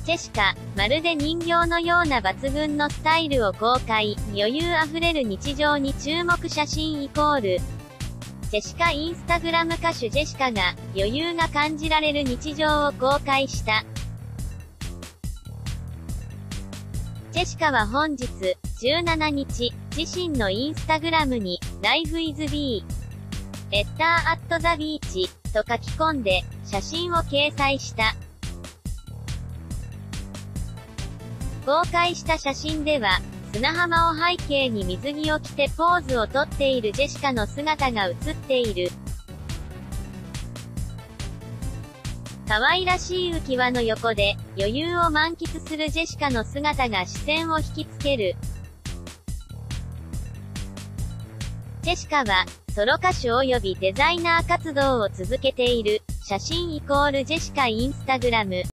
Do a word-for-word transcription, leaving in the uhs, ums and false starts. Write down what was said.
ジェシカ、まるで人形のような抜群のスタイルを公開、余裕あふれる日常に注目写真イコール。ジェシカインスタグラム歌手ジェシカが、余裕が感じられる日常を公開した。ジェシカは本日、じゅうしちにち、自身のインスタグラムに、Life is B. Better at the beach と書き込んで、写真を掲載した。公開した写真では、砂浜を背景に水着を着てポーズをとっているジェシカの姿が写っている。可愛らしい浮き輪の横で、余裕を満喫するジェシカの姿が視線を引きつける。ジェシカは、ソロ歌手及びデザイナー活動を続けている。写真イコールジェシカインスタグラム。